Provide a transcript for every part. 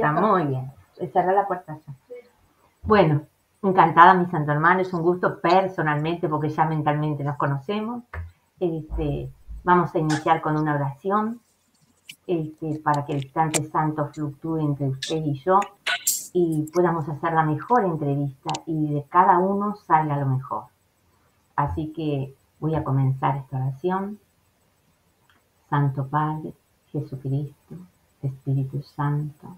puerta, muy bien. Cerrá la puerta ya. Bueno, encantada, mi santo hermano, es un gusto personalmente porque ya mentalmente nos conocemos. Vamos a iniciar con una oración para que el instante santo fluctúe entre usted y yo y podamos hacer la mejor entrevista y de cada uno salga lo mejor. Así que voy a comenzar esta oración. Santo Padre, Jesucristo, Espíritu Santo,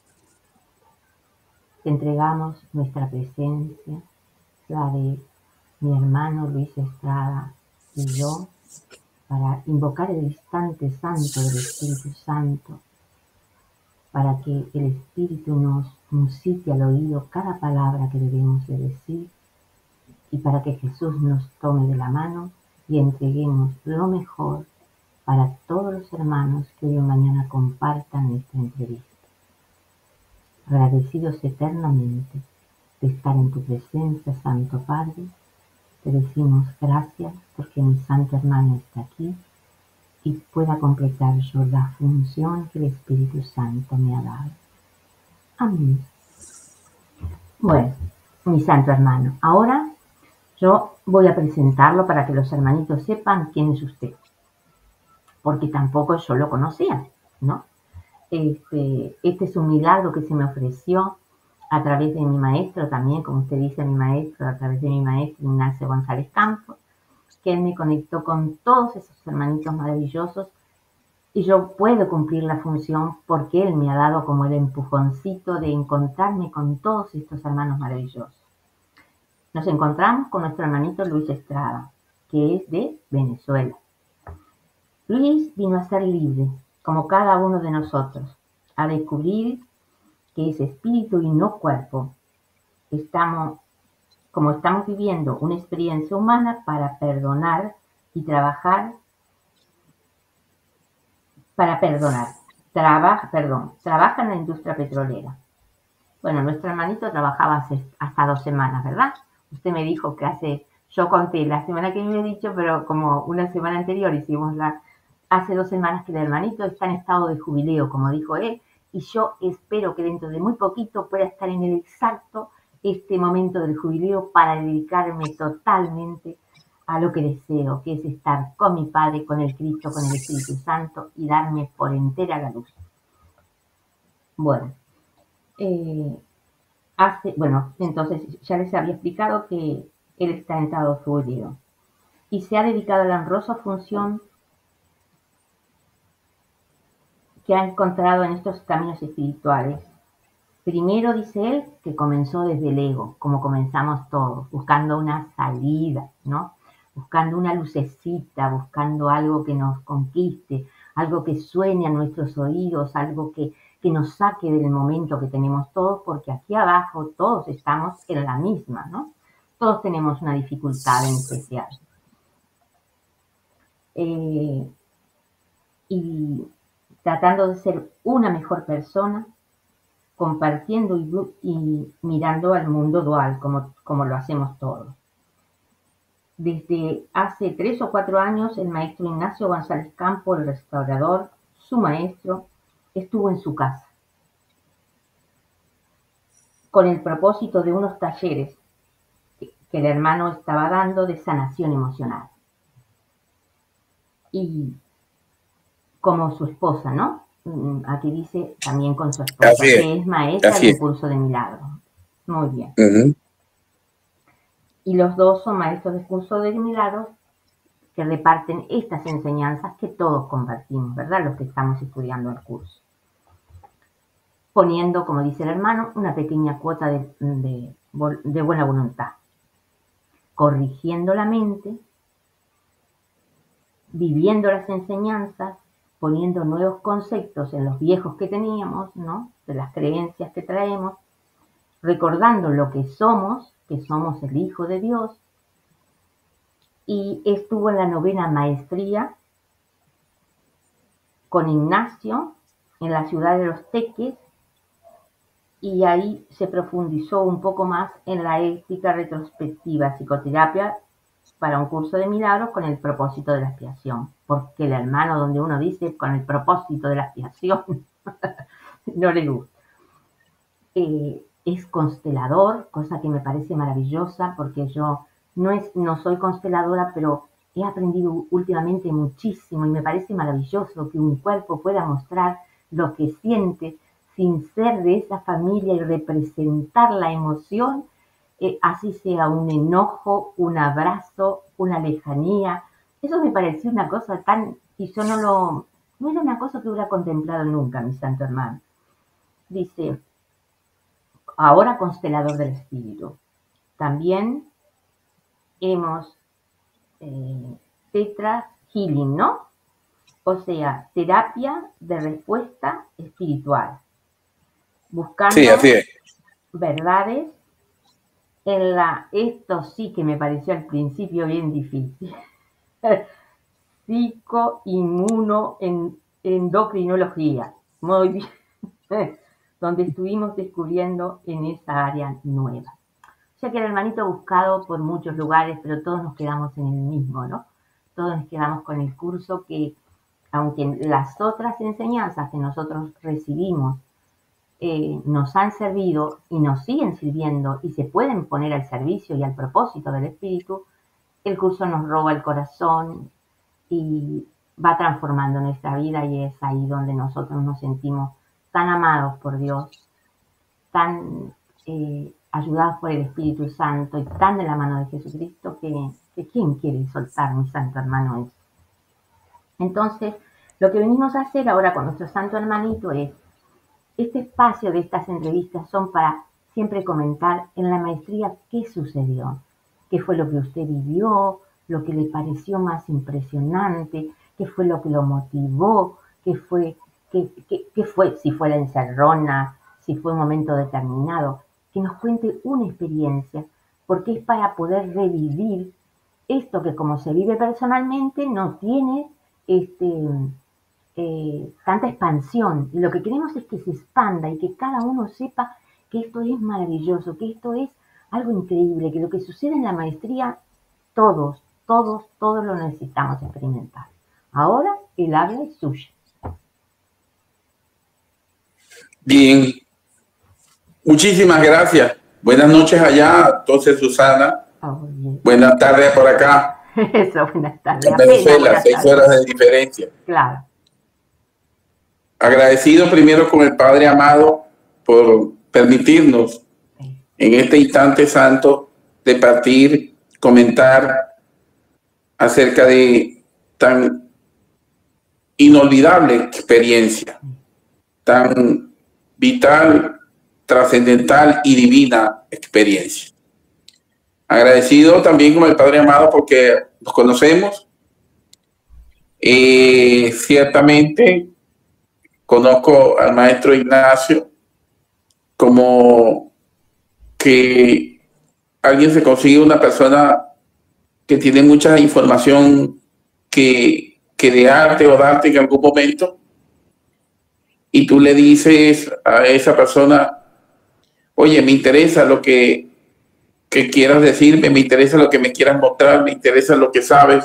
te entregamos nuestra presencia, la de mi hermano Luis Estrada y yo, para invocar el instante santo del Espíritu Santo, para que el Espíritu nos musite al oído cada palabra que debemos de decir y para que Jesús nos tome de la mano y entreguemos lo mejor para todos los hermanos que hoy o mañana compartan esta entrevista. Agradecidos eternamente de estar en tu presencia, Santo Padre, te decimos gracias porque mi santo hermano está aquí y pueda completar yo la función que el Espíritu Santo me ha dado. Amén. Bueno, mi santo hermano, ahora yo voy a presentarlo para que los hermanitos sepan quién es usted, porque tampoco yo lo conocía, ¿no? Este es un milagro que se me ofreció a través de mi maestro también, como usted dice, mi maestro, a través de mi maestro Ignacio González Campos, que él me conectó con todos esos hermanitos maravillosos y yo puedo cumplir la función porque él me ha dado como el empujoncito de encontrarme con todos estos hermanos maravillosos. Nos encontramos con nuestro hermanito Luis Estrada, que es de Venezuela. Luis vino a ser libre, como cada uno de nosotros, a descubrir que es espíritu y no cuerpo. Estamos viviendo una experiencia humana para perdonar y trabajar para perdonar. Trabaja en la industria petrolera. Bueno, nuestro hermanito trabajaba hasta 2 semanas, ¿verdad? Usted me dijo que yo conté la semana que me había dicho, pero como una semana anterior hace 2 semanas que el hermanito está en estado de jubileo, como dijo él, y yo espero que dentro de muy poquito pueda estar en el exacto momento del jubileo para dedicarme totalmente a lo que deseo, que es estar con mi Padre, con el Cristo, con el Espíritu Santo y darme por entera la luz. Bueno, entonces ya les había explicado que él está en estado de jubileo y se ha dedicado a la honrosa función que ha encontrado en estos caminos espirituales. Primero, dice él, que comenzó desde el ego, como comenzamos todos, buscando una salida, ¿no? Buscando una lucecita, buscando algo que nos conquiste, algo que suene a nuestros oídos, algo que nos saque del momento que tenemos todos, porque aquí abajo todos estamos en la misma, ¿no? Todos tenemos una dificultad en especial. Y tratando de ser una mejor persona, compartiendo y mirando al mundo dual, como lo hacemos todos. Desde hace 3 o 4 años, el maestro Ignacio González Campos, el restaurador, su maestro, estuvo en su casa con el propósito de unos talleres que el hermano estaba dando de sanación emocional. Y como su esposa, ¿no? Aquí dice también con su esposa, que es maestra del curso de milagros. Muy bien. Y los dos son maestros del curso de milagros que reparten estas enseñanzas que todos compartimos, ¿verdad? Los que estamos estudiando el curso. Poniendo, como dice el hermano, una pequeña cuota de buena voluntad. Corrigiendo la mente, viviendo las enseñanzas, poniendo nuevos conceptos en los viejos que teníamos, ¿no? De las creencias que traemos, recordando lo que somos el Hijo de Dios, y estuvo en la 9ª maestría con Ignacio en la ciudad de Los Teques, y ahí se profundizó un poco más en la ética retrospectiva, psicoterapia para un curso de milagros con el propósito de la expiación, porque el hermano donde uno dice con el propósito de la expiación no le gusta. es constelador, cosa que me parece maravillosa porque yo no soy consteladora, pero he aprendido últimamente muchísimo y me parece maravilloso que un cuerpo pueda mostrar lo que siente sin ser de esa familia y representar la emoción, así sea un enojo, un abrazo, una lejanía. Eso me pareció una cosa tan... y yo no era una cosa que hubiera contemplado nunca, mi santo hermano. Dice, ahora constelador del espíritu. También hemos tetra healing, ¿no? O sea, terapia de respuesta espiritual. Buscando Sí, así es. verdades esto sí que me pareció al principio bien difícil. Endocrinología. Muy bien. Donde estuvimos descubriendo en esa área nueva. Ya que el hermanito buscado por muchos lugares, pero todos nos quedamos en el mismo, ¿no? Todos nos quedamos con el curso que, aunque las otras enseñanzas que nosotros recibimos nos han servido y nos siguen sirviendo y se pueden poner al servicio y al propósito del espíritu, el curso nos roba el corazón y va transformando nuestra vida, y es ahí donde nosotros nos sentimos tan amados por Dios, tan ayudados por el Espíritu Santo y tan de la mano de Jesucristo que ¿quién quiere soltar, mi santo hermano, eso? Entonces, lo que venimos a hacer ahora con nuestro santo hermanito es, este espacio de estas entrevistas son para siempre comentar en la maestría qué sucedió, qué fue lo que usted vivió, lo que le pareció más impresionante, qué fue lo que lo motivó, qué fue, si fue la encerrona, si fue un momento determinado, que nos cuente una experiencia, porque es para poder revivir esto que, como se vive personalmente, no tiene tanta expansión, y lo que queremos es que se expanda y que cada uno sepa que esto es maravilloso, que esto es algo increíble, que lo que sucede en la maestría todos lo necesitamos experimentar. Ahora el habla es suya. Bien, muchísimas gracias. Buenas noches allá, entonces Susana. Buenas tardes por acá. Eso, buenas tardes. En Venezuela, 6 horas de diferencia. Claro. Agradecido primero con el Padre amado por permitirnos en este instante santo de partir, comentar acerca de tan inolvidable experiencia, tan vital, trascendental y divina experiencia. Agradecido también con el Padre amado porque nos conocemos. Ciertamente conozco al maestro Ignacio como que alguien se consigue una persona que tiene mucha información que de arte o darte en algún momento, y tú le dices a esa persona, oye, me interesa lo que quieras decirme, me interesa lo que me quieras mostrar, me interesa lo que sabes,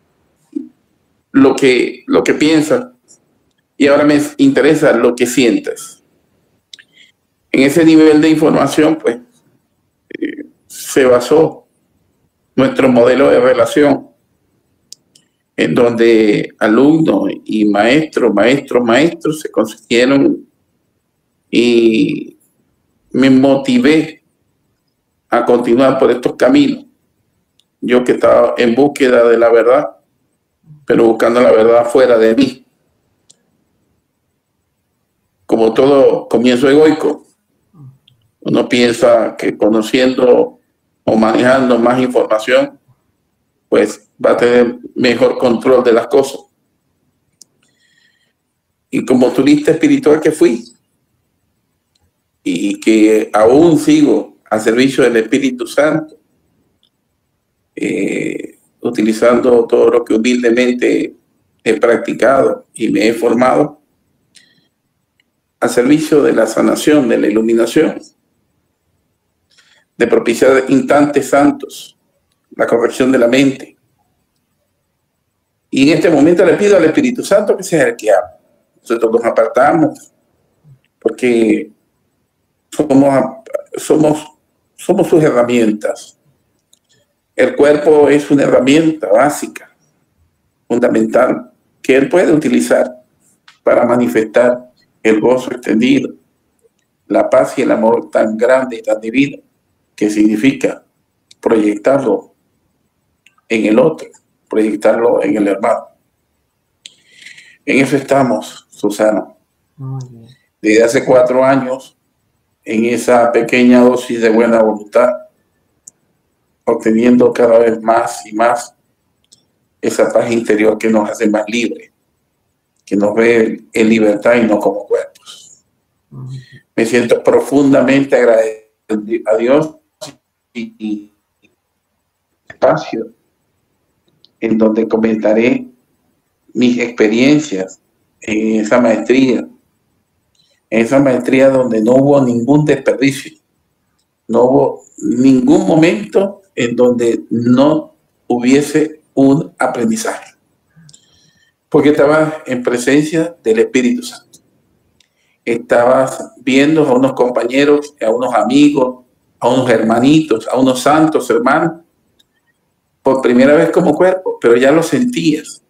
lo que piensas, y ahora me interesa lo que sientes. En ese nivel de información, pues, se basó nuestro modelo de relación, en donde alumnos y maestros se consiguieron, y me motivé a continuar por estos caminos. Yo que estaba en búsqueda de la verdad, pero buscando la verdad fuera de mí. Como todo comienzo egoico, uno piensa que conociendo o manejando más información, pues va a tener mejor control de las cosas. Y como turista espiritual que fui, y que aún sigo al servicio del Espíritu Santo, utilizando todo lo que humildemente he practicado y me he formado, al servicio de la sanación, de la iluminación, de propiciar instantes santos, la corrección de la mente. Y en este momento le pido al Espíritu Santo que sea el que hable. Nosotros nos apartamos porque somos somos sus herramientas. El cuerpo es una herramienta básica, fundamental, que él puede utilizar para manifestar el gozo extendido, la paz y el amor tan grande y tan divino que significa proyectarlo en el otro, proyectarlo en el hermano. En eso estamos, Susana. Desde hace 4 años, en esa pequeña dosis de buena voluntad, obteniendo cada vez más y más esa paz interior que nos hace más libres, que nos ve en libertad y no como cuerpos. Me siento profundamente agradecido a Dios y espacio en donde comentaré mis experiencias en esa maestría donde no hubo ningún desperdicio, no hubo ningún momento en donde no hubiese un aprendizaje, porque estabas en presencia del Espíritu Santo. Estabas viendo a unos compañeros, a unos amigos, a unos hermanitos, a unos santos hermanos, por primera vez como cuerpo, pero ya lo sentías.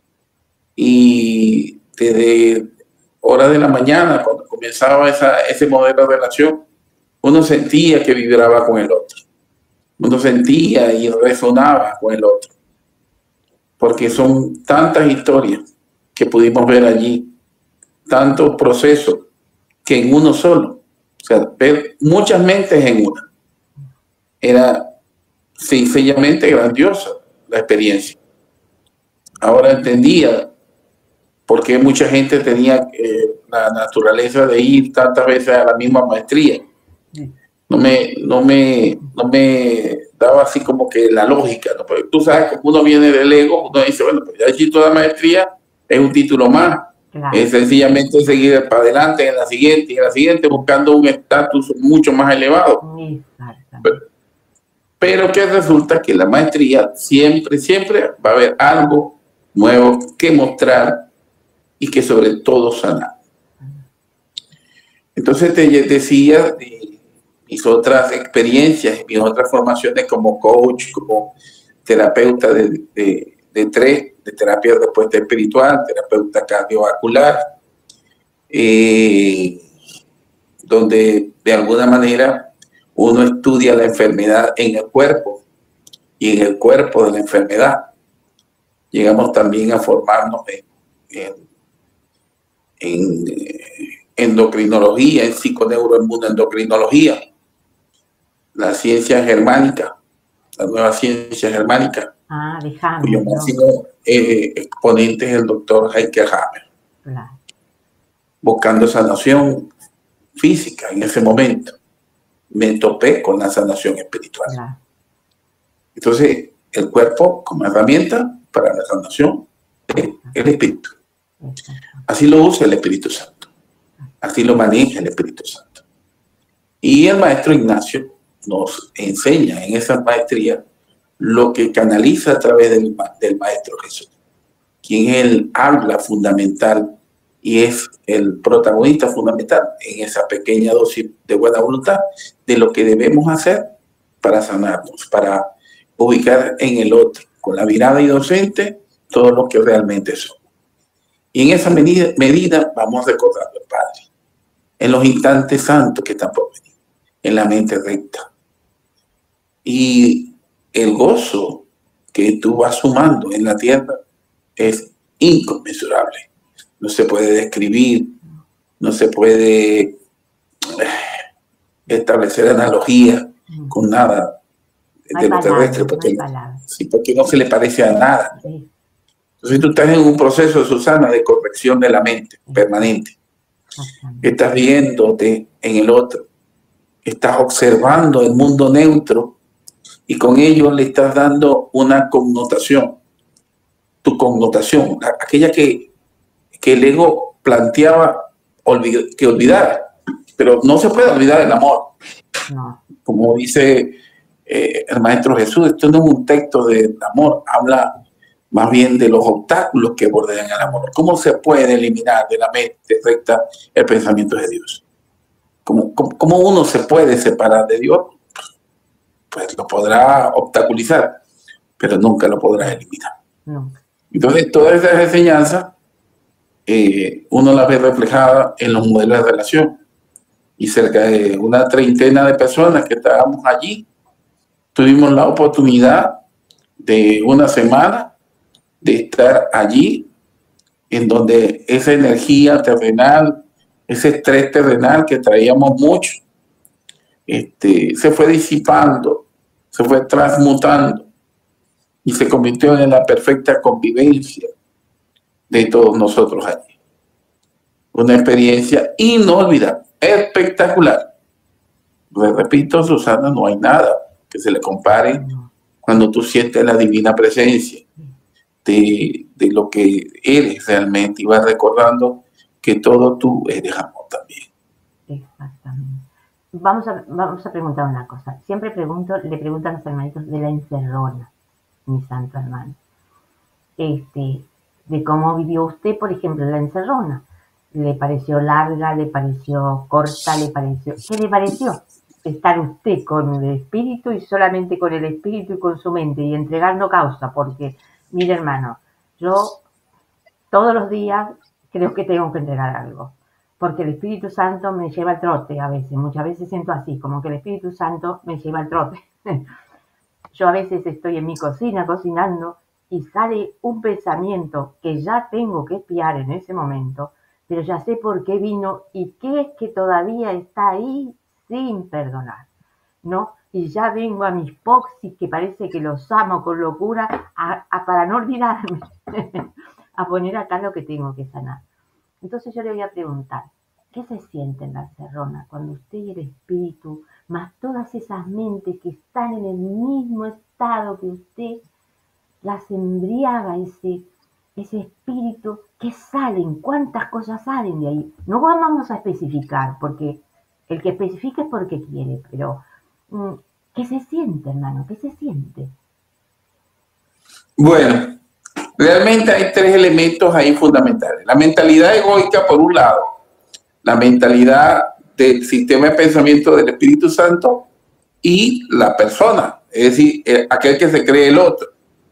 Y desde horas de la mañana, cuando comenzaba ese modelo de relación, uno sentía que vibraba con el otro. Uno sentía y resonaba con el otro. Porque son tantas historias que pudimos ver allí, tantos procesos que en uno solo, o sea, ver muchas mentes en una. Era sencillamente grandiosa la experiencia. Ahora entendía por qué mucha gente tenía la naturaleza de ir tantas veces a la misma maestría. No me daba así como que la lógica, ¿no? Porque tú sabes, como uno viene del ego, uno dice, bueno, pues ya he hecho la maestría, es un título más. Claro. Es sencillamente seguir para adelante en la siguiente, buscando un estatus mucho más elevado. Pero que resulta que la maestría siempre va a haber algo nuevo que mostrar y que sobre todo sanar. Entonces te decía de mis otras experiencias, mis otras formaciones como coach, como terapeuta de terapia de respuesta espiritual, terapeuta cardiovascular, donde de alguna manera uno estudia la enfermedad en el cuerpo y en el cuerpo de la enfermedad. Llegamos también a formarnos en endocrinología, en psiconeuroendocrinología, la ciencia germánica, la nueva ciencia germánica, cuyo máximo exponente es el doctor Heike Hammer. Claro. Buscando sanación física en ese momento, me topé con la sanación espiritual. Claro. Entonces, el cuerpo como herramienta para la sanación es el espíritu. Así lo usa el Espíritu Santo. Así lo maneja el Espíritu Santo. Y el maestro Ignacio nos enseña en esa maestría lo que canaliza a través del maestro Jesús, quien es el habla fundamental y es el protagonista fundamental en esa pequeña dosis de buena voluntad de lo que debemos hacer para sanarnos, para ubicar en el otro, con la mirada inocente, todo lo que realmente somos. Y en esa medida vamos recordando al Padre, en los instantes santos que están por venir, en la mente recta. Y el gozo que tú vas sumando en la tierra es inconmensurable. No se puede describir, no se puede establecer analogía con nada de lo terrestre, porque no se le parece a nada. Entonces tú estás en un proceso, Susana, de corrección de la mente permanente. Estás viéndote en el otro, estás observando el mundo neutro y con ello le estás dando una connotación, tu connotación, aquella que el ego planteaba que olvidara, pero no se puede olvidar el amor. No. Como dice el Maestro Jesús, esto no es un texto de amor, habla más bien de los obstáculos que bordean el amor. ¿Cómo se puede eliminar de la mente recta el pensamiento de Dios? ¿Cómo ¿cómo uno se puede separar de Dios? Pues lo podrá obstaculizar, pero nunca lo podrá eliminar. No. Entonces, todas esas enseñanzas uno las ve reflejadas en los modelos de relación. Y cerca de una treintena de personas que estábamos allí, tuvimos la oportunidad de una semana de estar allí, en donde esa energía terrenal, ese estrés terrenal que traíamos mucho, se fue disipando, se fue transmutando y se convirtió en la perfecta convivencia de todos nosotros allí. Una experiencia inolvidable, espectacular. Les repito, Susana, no hay nada que se le compare cuando tú sientes la divina presencia de lo que eres realmente y vas recordando que todo tú eres amor también. Exactamente. Vamos a preguntar una cosa. Siempre le preguntan a los hermanitos de la encerrona, mi santo hermano. De cómo vivió usted, por ejemplo, la encerrona. ¿Le pareció larga? ¿Le pareció corta? ¿Qué le pareció? Estar usted con el espíritu y solamente con el espíritu y con su mente y entregando causa, porque, mire hermano, yo todos los días creo que tengo que entregar algo, porque el Espíritu Santo me lleva al trote a veces, muchas veces siento así, como que el Espíritu Santo me lleva al trote. Yo a veces estoy en mi cocina cocinando y sale un pensamiento que ya tengo que espiar en ese momento, pero ya sé por qué vino y qué es que todavía está ahí sin perdonar, ¿no? Y ya vengo a mis poxis, que parece que los amo con locura, para no olvidarme, a poner acá lo que tengo que sanar. Entonces yo le voy a preguntar, ¿qué se siente en la encerrona cuando usted y el espíritu, más todas esas mentes que están en el mismo estado que usted, las embriaga ese espíritu? ¿Qué salen? ¿Cuántas cosas salen de ahí? No vamos a especificar, porque el que especifica es porque quiere, pero ¿qué se siente, hermano? ¿Qué se siente? Bueno, realmente hay tres elementos ahí fundamentales. La mentalidad egoica, por un lado, la mentalidad del sistema de pensamiento del Espíritu Santo y la persona, es decir, aquel que se cree el otro,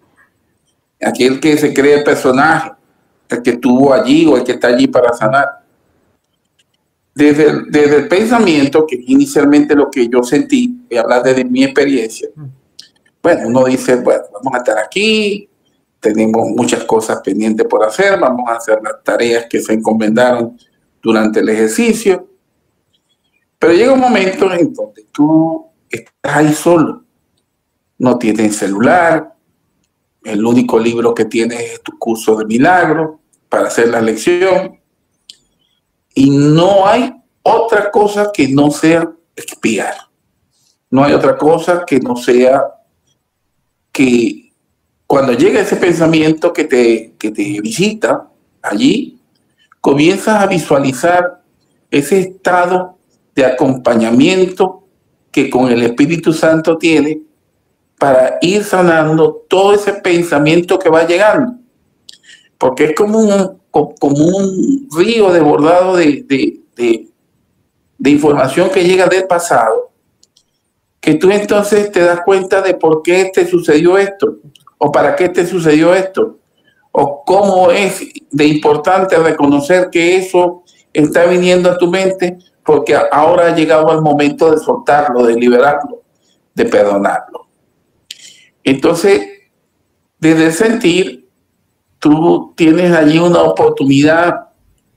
aquel que se cree el personaje, el que estuvo allí o el que está allí para sanar. Desde el pensamiento, que inicialmente lo que yo sentí, voy a hablar desde mi experiencia, bueno, uno dice, bueno, vamos a estar aquí, tenemos muchas cosas pendientes por hacer, vamos a hacer las tareas que se encomendaron durante el ejercicio, pero llega un momento en donde tú estás ahí solo, no tienes celular, el único libro que tienes es tu curso de milagro para hacer la lección, y no hay otra cosa que no sea expiar, no hay otra cosa que no sea que cuando llega ese pensamiento que te visita allí, comienzas a visualizar ese estado de acompañamiento que con el Espíritu Santo tiene para ir sanando todo ese pensamiento que va llegando. Porque es como un río desbordado de información que llega del pasado, que tú entonces te das cuenta de por qué te sucedió esto, o para qué te sucedió esto, o cómo es de importante reconocer que eso está viniendo a tu mente, porque ahora ha llegado el momento de soltarlo, de liberarlo, de perdonarlo. Entonces, desde el sentir, tú tienes allí una oportunidad,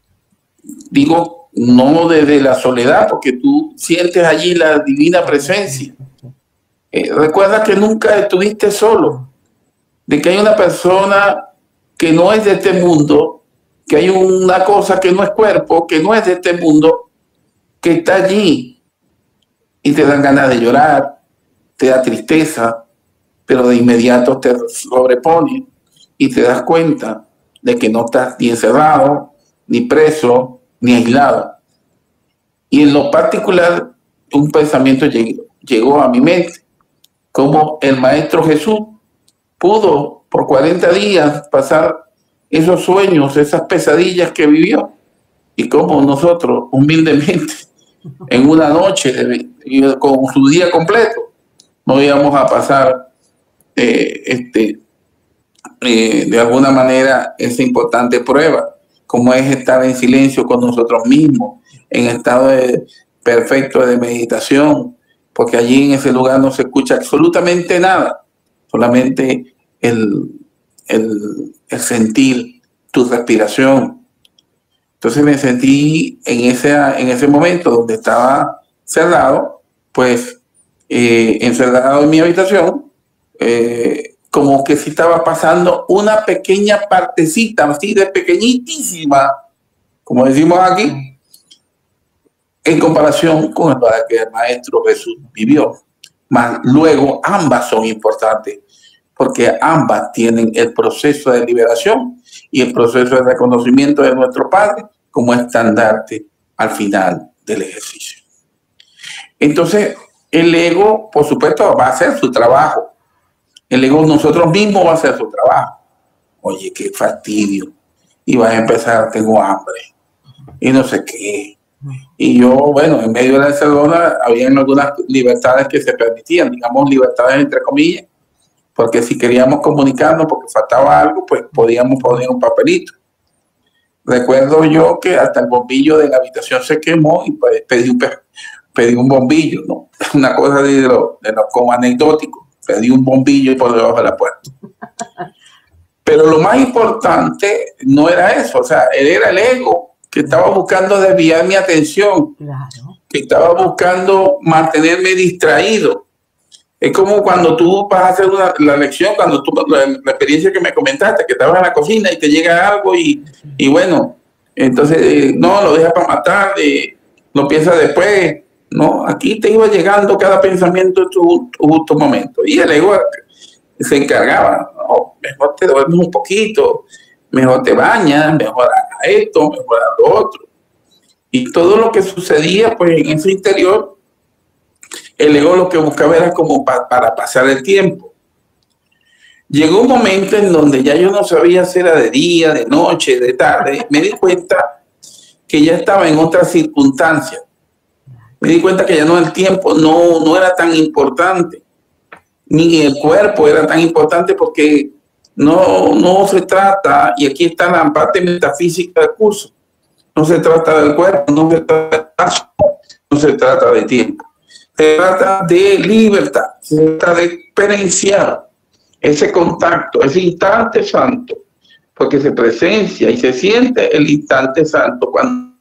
digo, no desde la soledad, porque tú sientes allí la divina presencia. Recuerda que nunca estuviste solo, de que hay una persona que no es de este mundo, que hay una cosa que no es cuerpo, que no es de este mundo, que está allí y te dan ganas de llorar, te da tristeza, pero de inmediato te sobrepone y te das cuenta de que no estás ni encerrado, ni preso, ni aislado. Y en lo particular, un pensamiento llegó a mi mente, como el Maestro Jesús pudo por 40 días pasar esos sueños, esas pesadillas que vivió, y como nosotros humildemente en una noche, con su día completo, no íbamos a pasar de alguna manera esa importante prueba, como es estar en silencio con nosotros mismos, en estado perfecto de meditación, porque allí en ese lugar no se escucha absolutamente nada, solamente el sentir tu respiración. Entonces me sentí en ese momento donde estaba cerrado, pues encerrado en mi habitación, como que si estaba pasando una pequeña partecita, así de pequeñísima, como decimos aquí, en comparación con el que el Maestro Jesús vivió. Mas luego ambas son importantes, porque ambas tienen el proceso de liberación y el proceso de reconocimiento de nuestro Padre como estandarte al final del ejercicio. Entonces, el ego, por supuesto, va a hacer su trabajo. El ego nosotros mismos va a hacer su trabajo. Oye, qué fastidio. Y vas a empezar, tengo hambre. Y no sé qué. Y yo, bueno, en medio de la encerrona había algunas libertades que se permitían, digamos libertades entre comillas, porque si queríamos comunicarnos porque faltaba algo, pues podíamos poner un papelito. Recuerdo yo que hasta el bombillo de la habitación se quemó y pues pedí un bombillo, ¿no? Una cosa de lo como anecdótico. Pedí un bombillo por debajo de la puerta. Pero lo más importante no era eso, o sea, era el ego que estaba buscando desviar mi atención, que estaba buscando mantenerme distraído. Es como cuando tú vas a hacer la lección, cuando tú, la experiencia que me comentaste, que estabas en la cocina y te llega algo y bueno, entonces no, lo dejas para más tarde, lo piensas después. No, aquí te iba llegando cada pensamiento en tu justo momento. Y el ego se encargaba, no, mejor te duermes un poquito, mejor te bañas, mejor hagas esto, mejor haz lo otro. Y todo lo que sucedía, pues en ese interior, el ego lo que buscaba era como para pasar el tiempo. Llegó un momento en donde ya yo no sabía si era de día, de noche, de tarde. Me di cuenta que ya estaba en otras circunstancias. Me di cuenta que ya no el tiempo no era tan importante, ni el cuerpo era tan importante, porque no se trata, y aquí está la parte metafísica del curso, no se trata del cuerpo, no se trata de tiempo, se trata de libertad, se trata de experienciar ese contacto, ese instante santo, porque se presencia y se siente el instante santo cuando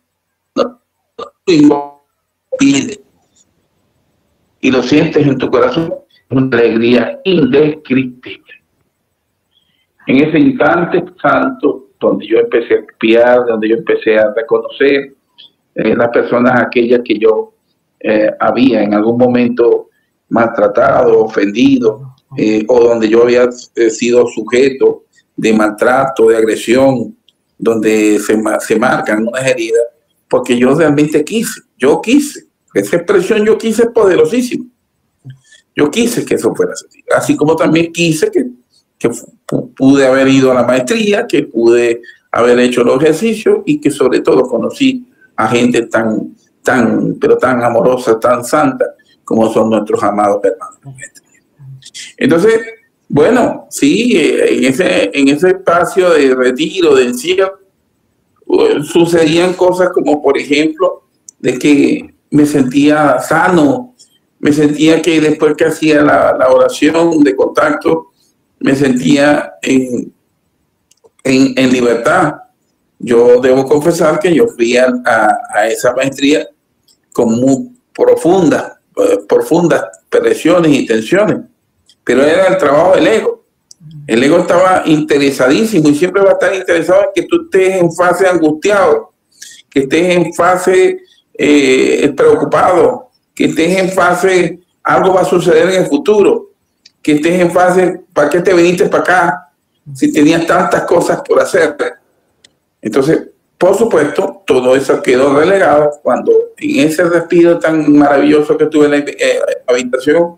pide y lo sientes en tu corazón, una alegría indescriptible. En ese instante santo, donde yo empecé a espiar, donde yo empecé a reconocer las personas aquellas que yo había en algún momento maltratado, ofendido, o donde yo había sido sujeto de maltrato, de agresión, donde se marcan unas heridas, porque yo realmente quise. Esa expresión yo quise es poderosísima. Yo quise que eso fuera así. Así como también quise que pude haber ido a la maestría, que pude haber hecho los ejercicios y que sobre todo conocí a gente tan amorosa, tan santa como son nuestros amados hermanos. Entonces, bueno, sí, en ese espacio de retiro, de encierro, sucedían cosas como, por ejemplo, de que me sentía sano, me sentía que después que hacía la oración de contacto, me sentía en libertad. Yo debo confesar que yo fui a esa maestría con muy profundas presiones y tensiones, pero era el trabajo del ego. El ego estaba interesadísimo y siempre va a estar interesado en que tú estés en fase angustiado, que estés en fase preocupado, que estés en fase algo va a suceder en el futuro, que estés en fase ¿para qué te viniste para acá si tenías tantas cosas por hacer? Entonces, por supuesto, todo eso quedó relegado cuando en ese respiro tan maravilloso que tuve en la habitación,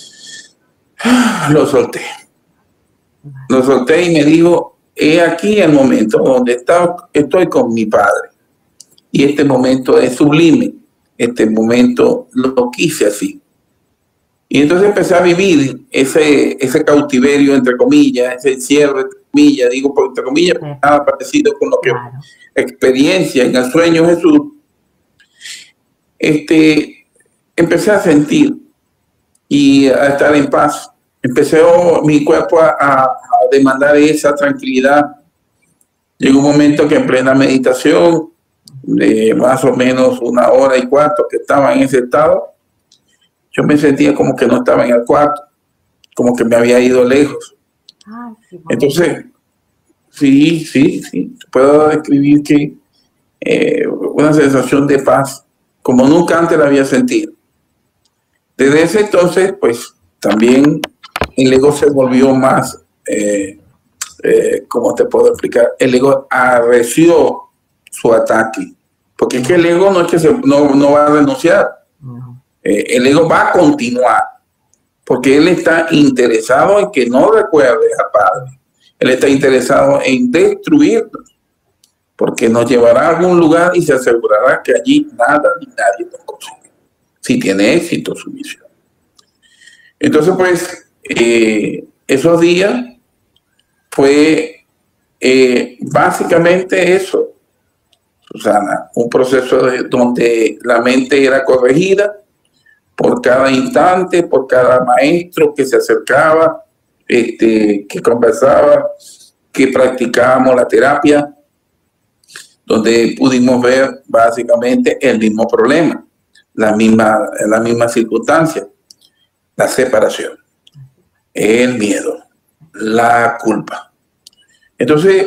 lo solté. Lo solté y me dijo, he aquí el momento donde estoy con mi Padre. Y este momento es sublime, este momento lo quise así. Y entonces empecé a vivir ese cautiverio, entre comillas, ese encierro, entre comillas, digo entre comillas, Sí. nada parecido con lo que Claro. experiencia en el sueño Jesús. Empecé a sentir y a estar en paz. Empecé mi cuerpo a demandar esa tranquilidad. Llegó un momento que en plena meditación, de más o menos 1 hora y cuarto que estaba en ese estado, yo me sentía como que no estaba en el cuarto, como que me había ido lejos. Ay, qué bonito. Entonces, sí, puedo describir que una sensación de paz, como nunca antes la había sentido. Desde ese entonces, pues, también el ego se volvió más, ¿cómo te puedo explicar? El ego arreció su ataque, porque es que el ego no es que no va a renunciar. No. El ego va a continuar, porque él está interesado en que no recuerdes al Padre. Él está interesado en destruirnos, porque nos llevará a algún lugar y se asegurará que allí nada ni nadie nos consigue, si tiene éxito su misión. Entonces, pues, esos días fue básicamente eso, Susana, un proceso donde la mente era corregida por cada instante, por cada maestro que se acercaba, que conversaba, que practicábamos la terapia, donde pudimos ver básicamente el mismo problema, la misma circunstancia, la separación, el miedo, la culpa. Entonces,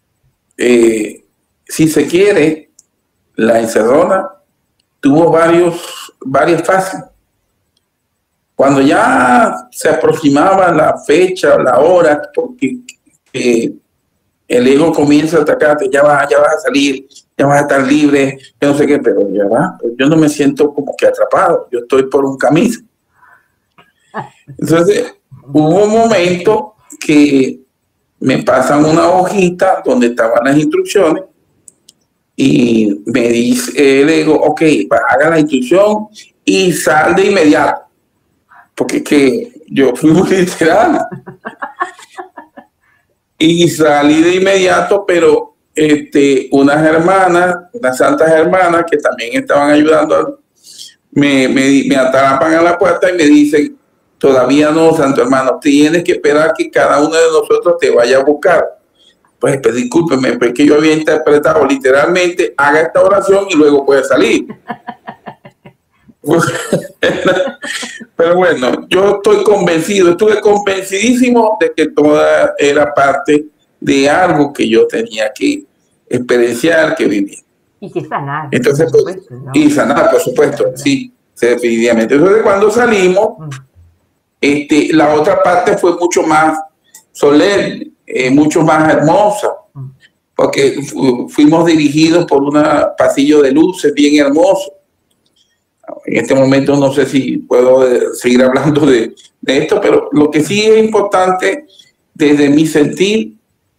si se quiere, la encerrona tuvo varias fases. Cuando ya se aproximaba la fecha, la hora, porque el ego comienza a atacarte, ya vas a salir, ya vas a estar libre, yo no sé qué, pero ya va, yo no me siento como que atrapado, yo estoy por un camino. Entonces, hubo un momento que me pasan una hojita donde estaban las instrucciones y me dice el ego, ok, haga la instrucción y sal de inmediato. Porque es que yo fui muy literal. Y salí de inmediato, pero unas santas hermanas que también estaban ayudando, me atrapan a la puerta y me dicen, todavía no, santo hermano, tienes que esperar que cada uno de nosotros te vaya a buscar. Pues discúlpeme, pues que yo había interpretado literalmente, haga esta oración y luego puede salir. Pero bueno, yo estuve convencidísimo de que toda era parte de algo que yo tenía que experienciar, que vivir. Y que sanar. Entonces, pues, supuesto, ¿no? Y sanar, por supuesto, sí, definitivamente. Entonces, cuando salimos, la otra parte fue mucho más solemne, mucho más hermosa, porque fuimos dirigidos por un pasillo de luces bien hermoso. En este momento no sé si puedo seguir hablando de esto, pero lo que sí es importante desde mi sentir,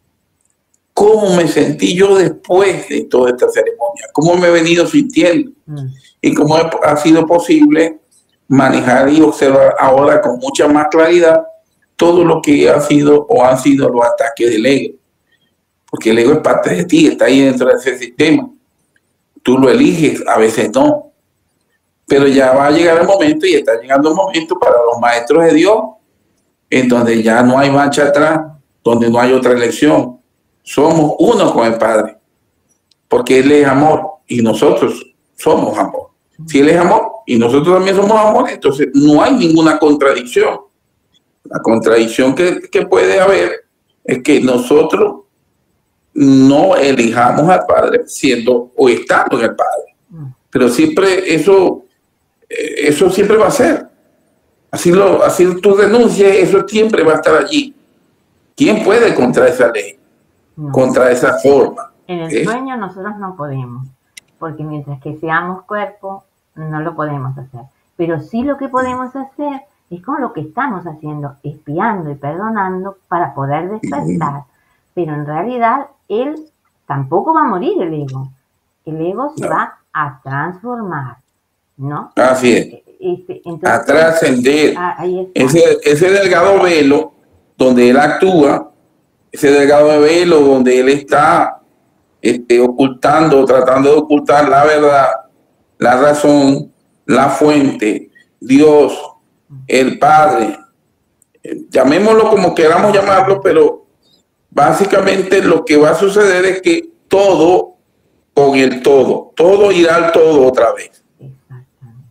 cómo me sentí yo después de toda esta ceremonia, cómo me he venido sintiendo y cómo ha sido posible manejar y observar ahora con mucha más claridad todo lo que ha sido o han sido los ataques del ego. Porque el ego es parte de ti, está ahí dentro de ese sistema. Tú lo eliges, a veces no. Pero ya va a llegar el momento y está llegando el momento para los maestros de Dios, en donde ya no hay marcha atrás, donde no hay otra elección. Somos uno con el Padre, porque Él es amor y nosotros somos amor. Si Él es amor y nosotros también somos amor, entonces no hay ninguna contradicción. La contradicción que puede haber es que nosotros no elijamos al Padre siendo o estando en el Padre. Pero siempre eso siempre va a ser. Así tú renuncies, eso siempre va a estar allí. ¿Quién puede contra esa ley? No. Contra esa forma. En el sueño nosotros no podemos, porque mientras que seamos cuerpo, no lo podemos hacer. Pero sí lo que podemos hacer es con lo que estamos haciendo, espiando y perdonando para poder despertar. Pero en realidad, tampoco va a morir el ego. El ego se va a transformar. ¿no? Así es. Entonces, A trascender. ahí está. Ese delgado velo donde él actúa, ese delgado velo donde él está ocultando, tratando de ocultar la verdad, la razón, la fuente, Dios, el Padre, llamémoslo como queramos llamarlo, pero básicamente lo que va a suceder es que todo con el todo irá al todo otra vez. Exactamente.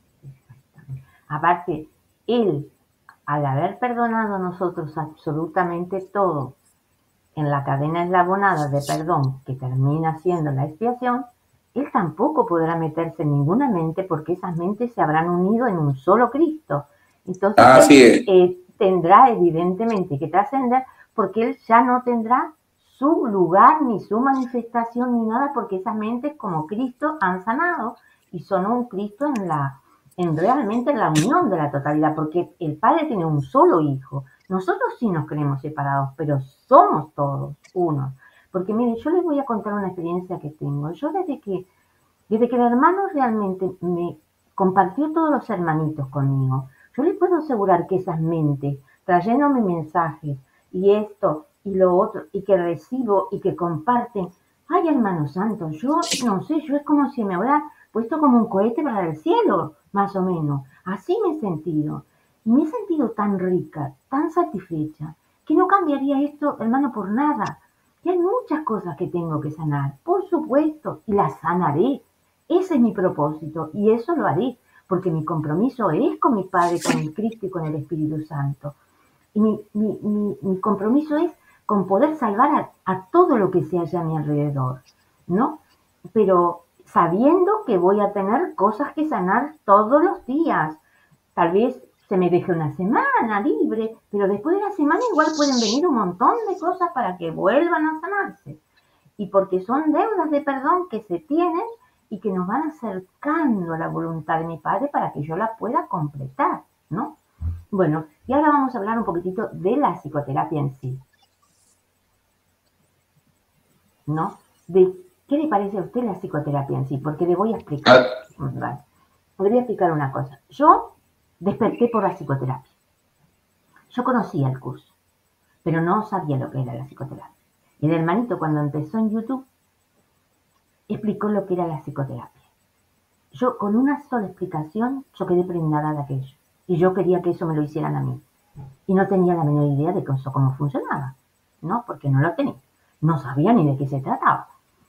Aparte, él, al haber perdonado a nosotros absolutamente todo, en la cadena eslabonada de perdón que termina siendo la expiación, él tampoco podrá meterse en ninguna mente porque esas mentes se habrán unido en un solo Cristo. Entonces, así él tendrá evidentemente que trascender porque él ya no tendrá su lugar ni su manifestación ni nada porque esas mentes como Cristo han sanado y son un Cristo realmente en la unión de la totalidad, porque el Padre tiene un solo Hijo. Nosotros sí nos creemos separados, pero somos todos uno. Porque miren, yo les voy a contar una experiencia que tengo. Yo desde que el hermano realmente me compartió todos los hermanitos conmigo, yo les puedo asegurar que esas mentes, trayéndome mensajes y esto y lo otro, y que recibo y que comparten, ay hermano santo, yo no sé, yo es como si me hubiera puesto como un cohete para el cielo, más o menos. Así me he sentido. Y me he sentido tan rica, tan satisfecha, que no cambiaría esto, hermano, por nada. Y hay muchas cosas que tengo que sanar, por supuesto, y las sanaré. Ese es mi propósito, y eso lo haré, porque mi compromiso es con mi Padre, con el Cristo y con el Espíritu Santo. Y mi compromiso es con poder salvar a todo lo que se haya a mi alrededor, ¿no? Pero sabiendo que voy a tener cosas que sanar todos los días. Tal vez se me deje una semana libre, pero después de la semana igual pueden venir un montón de cosas para que vuelvan a sanarse. Y porque son deudas de perdón que se tienen y que nos van acercando a la voluntad de mi Padre para que yo la pueda completar, ¿no? Bueno, y ahora vamos a hablar un poquitito de la psicoterapia en sí, ¿no? De qué le parece a usted la psicoterapia en sí, porque le voy a explicar. Vale. Le voy a explicar una cosa. Yo desperté por la psicoterapia. Yo conocía el curso, pero no sabía lo que era la psicoterapia. El hermanito, cuando empezó en YouTube, explicó lo que era la psicoterapia. Yo, con una sola explicación, yo quedé prendada de aquello. Y yo quería que eso me lo hicieran a mí. Y no tenía la menor idea de eso, cómo funcionaba, ¿no? Porque no lo tenía. No sabía ni de qué se trataba.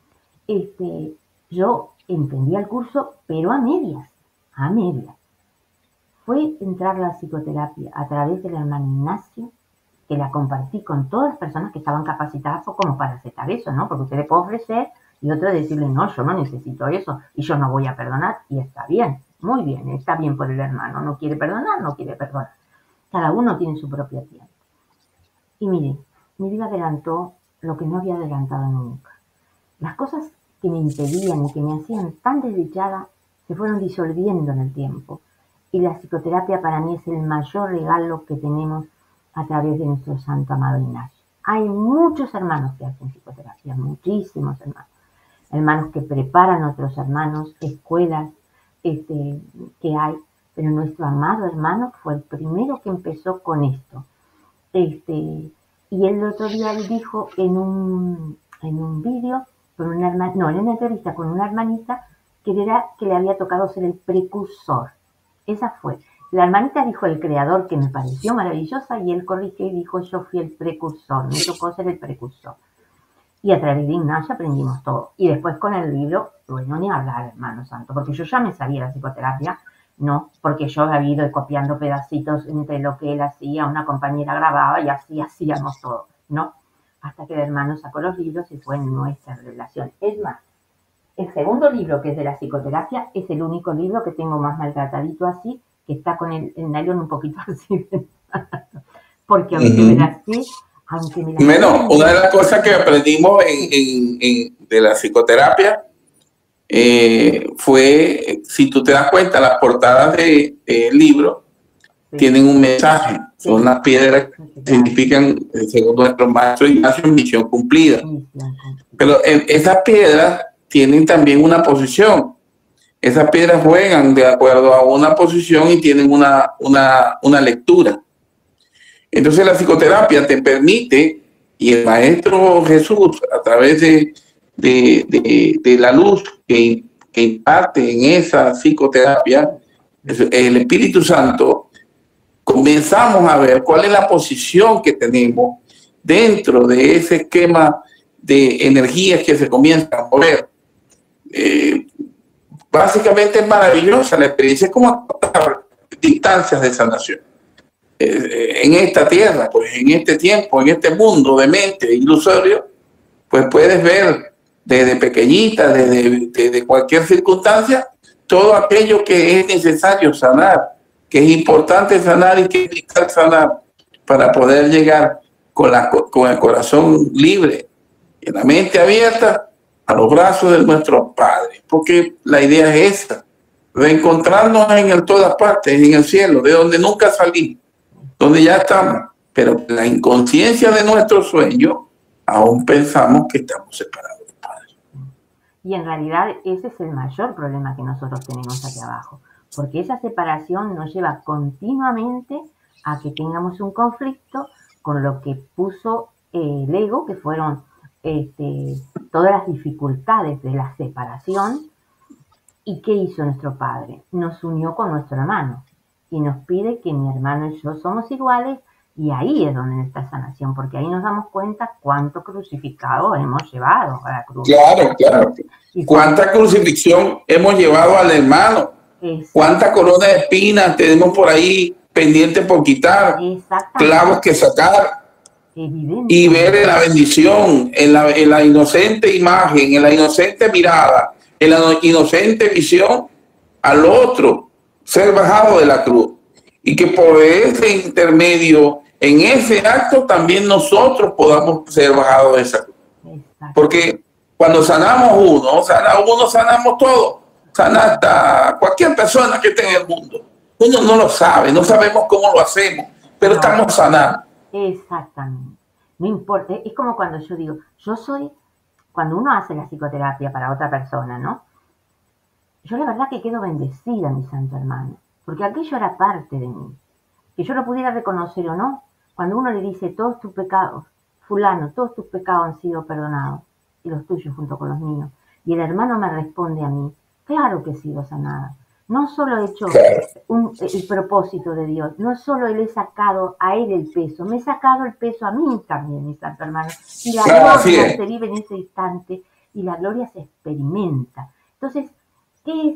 Yo entendía el curso, pero a medias. A medias. Fue entrar a la psicoterapia a través del hermano Ignacio, que la compartí con todas las personas que estaban capacitadas como para aceptar eso, ¿no? Porque usted le puede ofrecer y otro decirle, no, yo no necesito eso y yo no voy a perdonar, y está bien, muy bien, está bien por el hermano, no quiere perdonar, no quiere perdonar. Cada uno tiene su propio tiempo. Y mire, mi vida adelantó lo que no había adelantado nunca. Las cosas que me impedían y que me hacían tan desdichada se fueron disolviendo en el tiempo. Y la psicoterapia para mí es el mayor regalo que tenemos a través de nuestro santo amado Ignacio. Hay muchos hermanos que hacen psicoterapia, muchísimos hermanos. Hermanos que preparan a otros hermanos, escuelas que hay. Pero nuestro amado hermano fue el primero que empezó con esto. Y el otro día él dijo en un vídeo, en una entrevista con una hermanita, que le había tocado ser el precursor. Esa fue. La hermanita dijo el creador, que me pareció maravillosa, y él corrigió y dijo, yo fui el precursor, me tocó ser el precursor. Y a través de Ignacio aprendimos todo. Y después con el libro, bueno, ni hablar, hermano santo, porque yo ya me sabía la psicoterapia, no, porque yo había ido copiando pedacitos entre lo que él hacía, una compañera grababa y así hacíamos todo, ¿no? Hasta que el hermano sacó los libros y fue nuestra relación. Es más, el segundo libro, que es de la psicoterapia, es el único libro que tengo más maltratadito así, que está con el nylon un poquito así. Porque aunque me la sé, Bueno, una de las cosas que aprendimos de la psicoterapia fue, si tú te das cuenta, las portadas del libro tienen un mensaje, son unas piedras que significan, según nuestro maestro Ignacio, misión cumplida. Pero esas piedras tienen también una posición. Esas piedras juegan de acuerdo a una posición y tienen una lectura. Entonces la psicoterapia te permite, y el Maestro Jesús, a través de la luz que imparte en esa psicoterapia, el Espíritu Santo, comenzamos a ver cuál es la posición que tenemos dentro de ese esquema de energías que se comienzan a mover. Básicamente es maravillosa la experiencia, es como distancias de sanación. En esta tierra, pues en este tiempo, en este mundo de mente ilusorio, pues puedes ver desde pequeñita, desde cualquier circunstancia, todo aquello que es necesario sanar, que es importante sanar y que es vital sanar para poder llegar con el corazón libre y la mente abierta a los brazos de nuestros padres, porque la idea es esa, reencontrarnos en todas partes, en el cielo, de donde nunca salimos, donde ya estamos, pero la inconsciencia de nuestro sueño aún pensamos que estamos separados del Padre. Y en realidad ese es el mayor problema que nosotros tenemos aquí abajo, porque esa separación nos lleva continuamente a que tengamos un conflicto con lo que puso el ego, que fueron todas las dificultades de la separación. ¿Y qué hizo nuestro Padre? Nos unió con nuestro hermano y nos pide que mi hermano y yo somos iguales, y ahí es donde está sanación, porque ahí nos damos cuenta cuánto crucificado hemos llevado a la cruz. Claro, claro. Y cuánta crucifixión hemos llevado al hermano. Cuánta corona de espinas tenemos por ahí pendientes por quitar, clavos que sacar. Y ver la bendición, en la inocente imagen, en la inocente mirada, en la inocente visión al otro ser bajado de la cruz, y que por ese intermedio, en ese acto, también nosotros podamos ser bajados de esa cruz. Porque cuando sanamos uno, sanamos todos, sana hasta cualquier persona que esté en el mundo. Uno no lo sabe, no sabemos cómo lo hacemos, pero estamos sanando. Exactamente. No importa, es como cuando yo digo, cuando uno hace la psicoterapia para otra persona, ¿no? Yo la verdad que quedo bendecida, mi santo hermano, porque aquello era parte de mí. Que yo lo pudiera reconocer o no, cuando uno le dice, todos tus pecados, fulano, todos tus pecados han sido perdonados, y los tuyos junto con los míos. Y el hermano me responde a mí, claro que he sido sanada. No solo he hecho el propósito de Dios, no solo le he sacado a él el peso, me he sacado el peso a mí también, mi santo hermano. Y la gloria se vive en ese instante y la gloria se experimenta. Entonces, ¿qué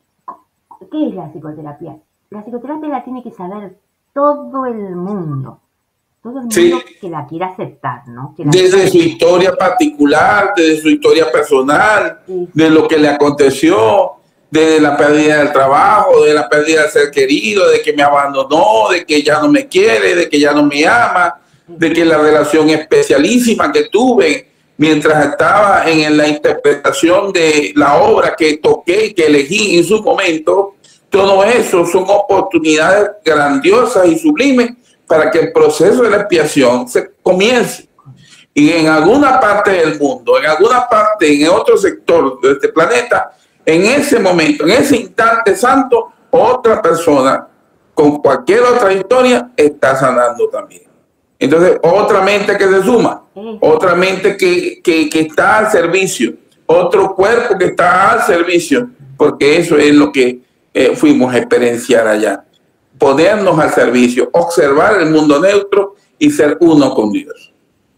es la psicoterapia? La psicoterapia la tiene que saber todo el mundo. Todo el mundo que la quiera aceptar, ¿no? Desde su historia particular, desde su historia personal, de lo que le aconteció, de la pérdida del trabajo, de la pérdida del ser querido, de que me abandonó, de que ya no me quiere, de que ya no me ama, de que la relación especialísima que tuve mientras estaba en la interpretación de la obra que toqué y que elegí en su momento. Todo eso son oportunidades grandiosas y sublimes para que el proceso de la expiación se comience. Y en alguna parte del mundo, en alguna parte, en otro sector de este planeta, en ese momento, en ese instante santo, otra persona con cualquier otra historia está sanando también. Entonces, otra mente que se suma, otra mente que está al servicio, otro cuerpo que está al servicio, porque eso es lo que fuimos a experienciar allá. Ponernos al servicio, observar el mundo neutro y ser uno con Dios.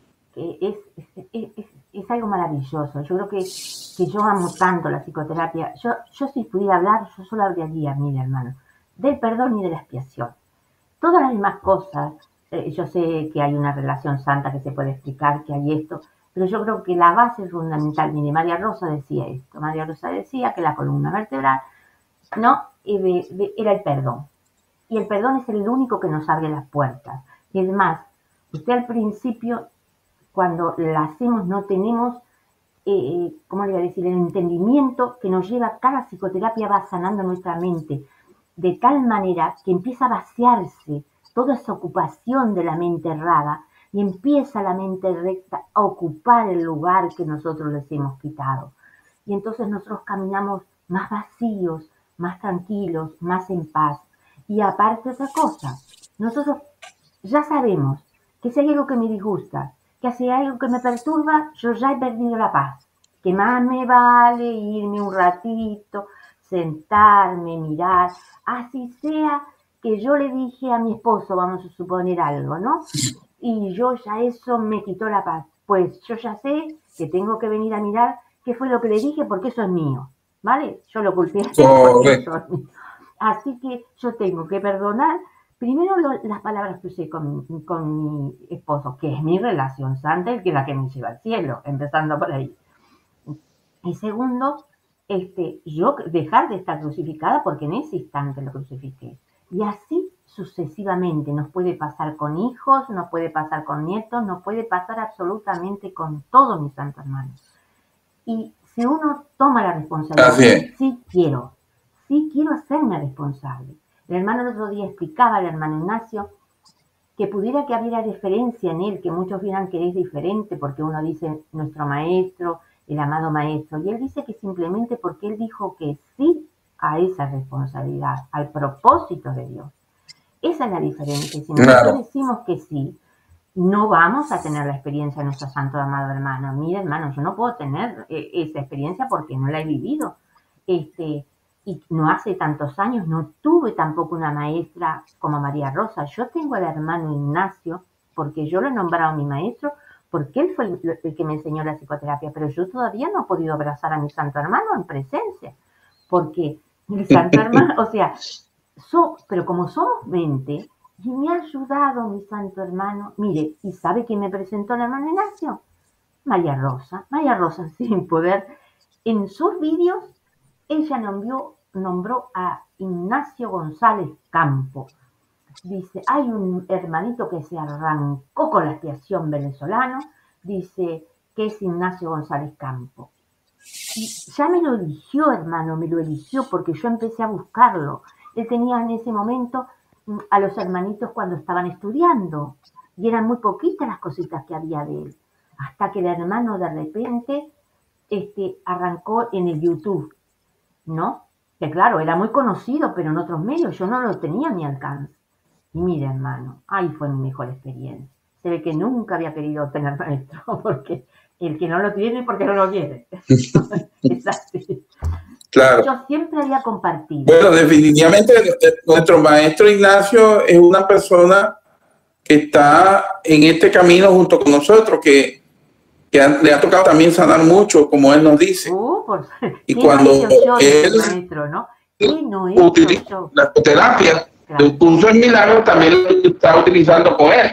Es algo maravilloso. Yo creo que yo amo tanto la psicoterapia. Yo si pudiera hablar, yo solo hablaría, mire hermano, del perdón y de la expiación. Todas las demás cosas, yo sé que hay una relación santa que se puede explicar, que hay esto, pero yo creo que la base fundamental, mire, María Rosa decía esto. María Rosa decía que la columna vertebral, ¿no? Era el perdón. Y el perdón es el único que nos abre las puertas. Y es más, usted al principio, cuando la hacemos, no tenemos, ¿cómo le voy a decir?, el entendimiento que nos lleva, cada psicoterapia va sanando nuestra mente, de tal manera que empieza a vaciarse toda esa ocupación de la mente errada y empieza la mente recta a ocupar el lugar que nosotros les hemos quitado. Y entonces nosotros caminamos más vacíos, más tranquilos, más en paz. Y aparte otra cosa, nosotros ya sabemos que si hay algo que me disgusta, que si hay algo que me perturba, yo ya he perdido la paz. Que más me vale irme un ratito, sentarme, mirar, así sea que yo le dije a mi esposo, vamos a suponer algo, ¿no? Y yo ya eso me quitó la paz. Pues yo ya sé que tengo que venir a mirar qué fue lo que le dije porque eso es mío, ¿vale? Yo lo culpé a él porque eso es mío. Así que yo tengo que perdonar primero las palabras que usé con mi esposo, que es mi relación santa, que es la que me lleva al cielo, empezando por ahí. Y segundo, yo dejar de estar crucificada porque en ese instante lo crucifiqué. Y así sucesivamente nos puede pasar con hijos, nos puede pasar con nietos, nos puede pasar absolutamente con todos mis santos hermanos. Y si uno toma la responsabilidad, sí quiero hacerme responsable. El hermano el otro día explicaba al hermano Ignacio que pudiera que hubiera diferencia en él, que muchos dirán que es diferente porque uno dice nuestro maestro, el amado maestro, y él dice que simplemente porque él dijo que sí a esa responsabilidad, al propósito de Dios. Esa es la diferencia. Si nosotros decimos que sí, no vamos a tener la experiencia de nuestro santo amado hermano. Mira, hermano, yo no puedo tener esa experiencia porque no la he vivido. Y no hace tantos años no tuve tampoco una maestra como María Rosa. Yo tengo al hermano Ignacio, porque yo lo he nombrado mi maestro, porque él fue el que me enseñó la psicoterapia, pero yo todavía no he podido abrazar a mi santo hermano en presencia, porque el santo hermano, o sea, pero como somos 20, y me ha ayudado mi santo hermano. Mire, ¿y sabe quién me presentó el hermano Ignacio? María Rosa sin poder. En sus vídeos, ella nombró a Ignacio González Campo. Dice, hay un hermanito que se arrancó con la expiación venezolano, dice que es Ignacio González Campo. Y ya me lo eligió, hermano, me lo eligió porque yo empecé a buscarlo. Él tenía en ese momento a los hermanitos cuando estaban estudiando y eran muy poquitas las cositas que había de él. Hasta que el hermano de repente arrancó en el YouTube, ¿no? Que claro, era muy conocido, pero en otros medios yo no lo tenía a mi alcance. Y mira, hermano, ahí fue mi mejor experiencia. Se ve que nunca había querido tener maestro, porque el que no lo tiene, porque no lo quiere. Es así. Claro. Yo siempre había compartido. Bueno, definitivamente nuestro maestro Ignacio es una persona que está en este camino junto con nosotros, que le ha tocado también sanar mucho, como él nos dice. Y cuando él maestro, ¿no? utiliza la terapia, claro, de un curso de milagro, también lo está utilizando con él.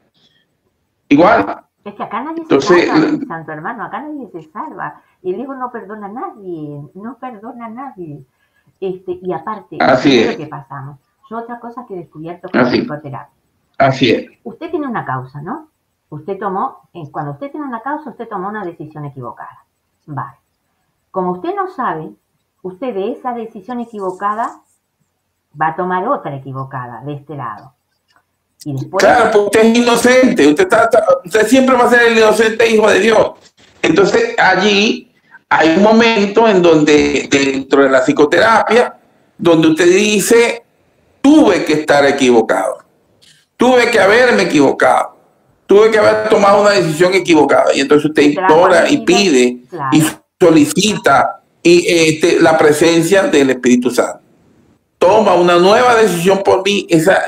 Igual. Es que acá nadie se salva, mi santo hermano, acá nadie se salva. El ego no perdona a nadie, no perdona a nadie. Y aparte, así es lo que pasamos. Yo otra cosa que he descubierto con la psicoterapia. Así es. Usted tiene una causa, ¿no? Usted tomó, cuando usted tiene una causa, usted tomó una decisión equivocada. Vale. Como usted no sabe, usted de esa decisión equivocada va a tomar otra equivocada de este lado. Y después, claro, porque usted es inocente, usted siempre va a ser el inocente hijo de Dios. Entonces allí hay un momento en donde dentro de la psicoterapia, donde usted dice, tuve que estar equivocado, tuve que haberme equivocado, tuve que haber tomado una decisión equivocada. Y entonces usted implora y pide, claro, y solicita la presencia del Espíritu Santo. Toma una nueva decisión por mí.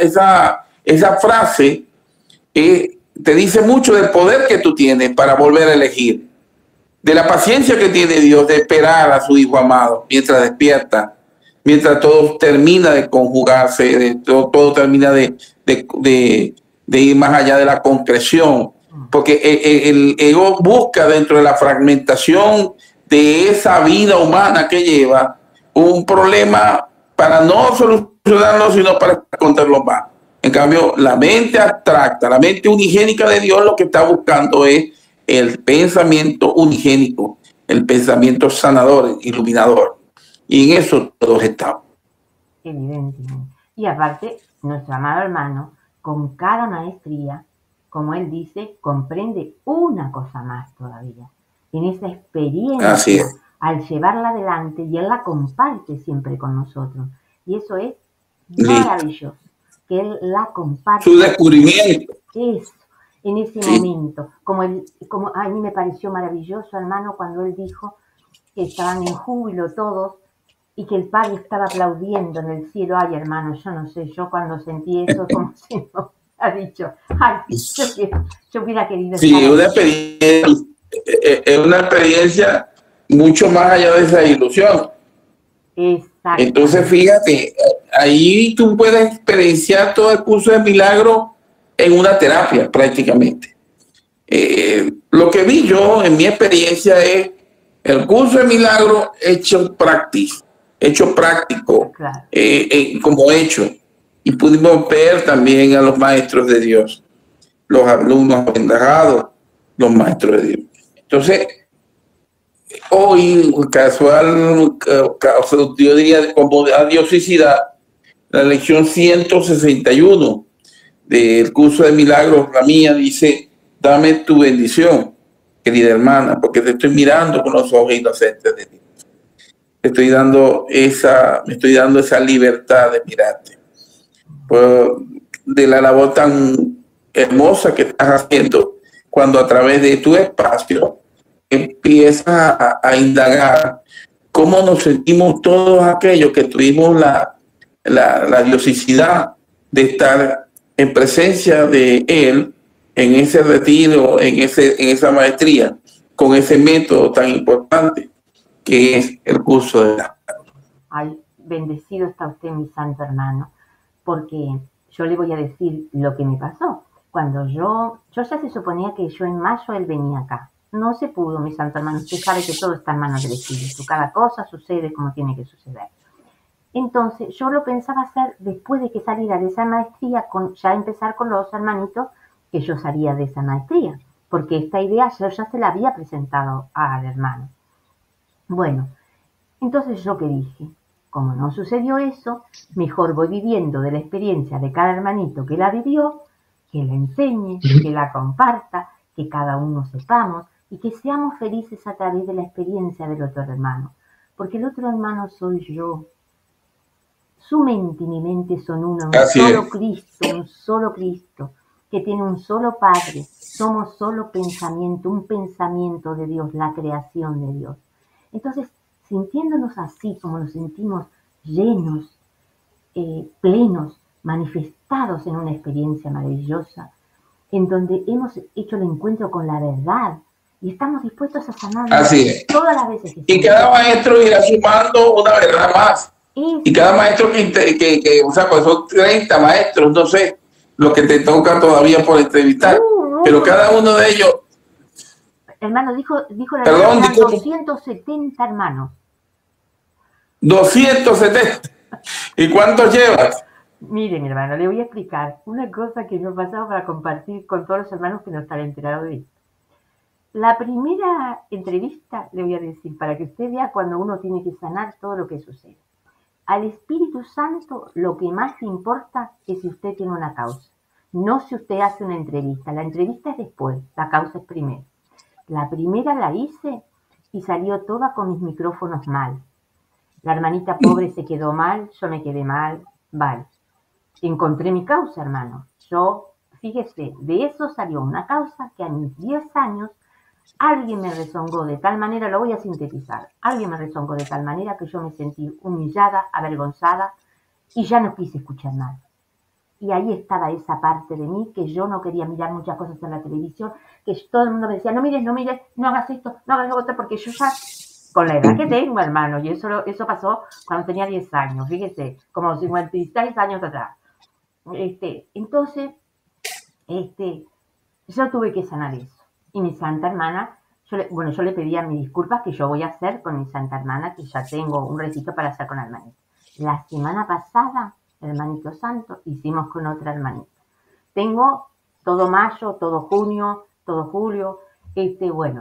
Esa frase te dice mucho del poder que tú tienes para volver a elegir, de la paciencia que tiene Dios de esperar a su Hijo amado mientras despierta, mientras todo termina de conjugarse, todo termina de ir más allá de la concreción, porque el ego busca dentro de la fragmentación de esa vida humana que lleva un problema para no solucionarlo, sino para contarlo más. En cambio, la mente abstracta, la mente unigénica de Dios, lo que está buscando es el pensamiento unigénico, el pensamiento sanador, iluminador. Y en eso todos estamos. Evidentemente. Y aparte, nuestro amado hermano, con cada maestría, como él dice, comprende una cosa más todavía. En esa experiencia al llevarla adelante y Él la comparte siempre con nosotros. Y eso es Listo. maravilloso, que Él la comparte. Su descubrimiento. Eso, en ese momento. Como a mí me pareció maravilloso, hermano, cuando Él dijo que estaban en júbilo todos y que el Padre estaba aplaudiendo en el cielo. Ay, hermano, yo no sé, yo cuando sentí eso, como si no ha dicho, ay, yo hubiera querido Sí, estar es una experiencia mucho más allá de esa ilusión. Exacto. Entonces, fíjate, ahí tú puedes experienciar todo el curso de milagro en una terapia prácticamente. Lo que vi yo en mi experiencia es el curso de milagro hecho práctico, Claro. como hecho. Y pudimos ver también a los maestros de Dios, los alumnos aventajados, los maestros de Dios. Entonces, hoy, yo diría como adiosidad, la lección 161 del curso de milagros, la mía, dice: dame tu bendición, querida hermana, porque te estoy mirando con los ojos inocentes de ti. Me estoy dando esa libertad de mirarte. Pues, de la labor tan hermosa que estás haciendo, cuando a través de tu espacio empiezas a indagar cómo nos sentimos todos aquellos que tuvimos la diosidad de estar en presencia de Él en ese retiro, en esa maestría, con ese método tan importante que es el curso de la... Ay, bendecido está usted, mi santo hermano, porque yo le voy a decir lo que me pasó. Cuando yo ya se suponía que yo en mayo él venía acá. No se pudo, mi santo hermano. Usted sabe que todo está en manos del Espíritu. Cada cosa sucede como tiene que suceder. Entonces, yo lo pensaba hacer después de que saliera de esa maestría, ya empezar con los hermanitos que yo salía de esa maestría, porque esta idea yo ya se la había presentado al hermano. Bueno, entonces yo que dije, como no sucedió eso, mejor voy viviendo de la experiencia de cada hermanito que la vivió, que la enseñe, que la comparta, que cada uno sepamos y que seamos felices a través de la experiencia del otro hermano, porque el otro hermano soy yo. Su mente y mi mente son uno, un solo Cristo, que tiene un solo Padre. Somos solo pensamiento, un pensamiento de Dios, la creación de Dios. Entonces, sintiéndonos así como nos sentimos llenos, plenos, manifestados en una experiencia maravillosa, en donde hemos hecho el encuentro con la verdad y estamos dispuestos a sanar todas las veces que y cada maestro irá sumando una verdad más. Y cada maestro o sea, pues son 30 maestros, no sé lo que te toca todavía por entrevistar, pero cada uno de ellos... Hermano, dijo la verdad, eran 270 hermanos. 270. ¿Y cuántos llevas? Mire, mi hermano, le voy a explicar una cosa que me ha pasado para compartir con todos los hermanos que no están enterados de esto. La primera entrevista, le voy a decir, para que usted vea cuando uno tiene que sanar todo lo que sucede. Al Espíritu Santo lo que más le importa es si usted tiene una causa, no si usted hace una entrevista. La entrevista es después, la causa es primero. La primera la hice y salió toda con mis micrófonos mal. La hermanita pobre se quedó mal, yo me quedé mal, vale. Encontré mi causa, hermano. Yo, fíjese, de eso salió una causa que a mis 10 años alguien me rezongó de tal manera, lo voy a sintetizar, alguien me rezongó de tal manera que yo me sentí humillada, avergonzada y ya no quise escuchar nada. Y ahí estaba esa parte de mí que yo no quería mirar muchas cosas en la televisión, que todo el mundo me decía, no mires, no hagas esto, no hagas lo otro, porque yo ya, con la edad que tengo, hermano, y eso pasó cuando tenía 10 años, fíjese, como 56 años atrás. Entonces, yo tuve que sanar eso. Y mi santa hermana, yo le pedía mis disculpas que yo voy a hacer con mi santa hermana, que ya tengo un recito para hacer con la hermanita. La semana pasada, hermanito santo, hicimos con otra hermanita. Tengo todo mayo, todo junio, todo julio, y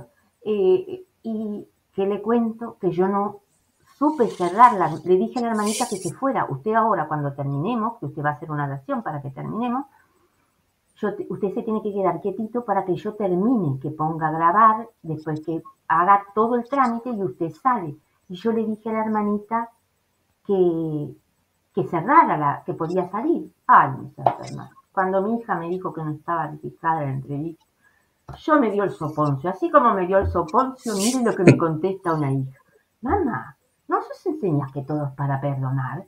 que le cuento que yo no supe cerrarla. Le dije a la hermanita que se fuera. Usted ahora, cuando terminemos, que usted va a hacer una oración para que terminemos, usted se tiene que quedar quietito para que yo termine, que ponga a grabar, después que haga todo el trámite y usted sale. Y yo le dije a la hermanita que cerrara, que podía salir. Ay, mi santa hermana. Cuando mi hija me dijo que no estaba registrada en la entrevista, yo me dio el soponcio. Así como me dio el soponcio, miren lo que me contesta una hija. Mamá, ¿no se enseñas que todo es para perdonar?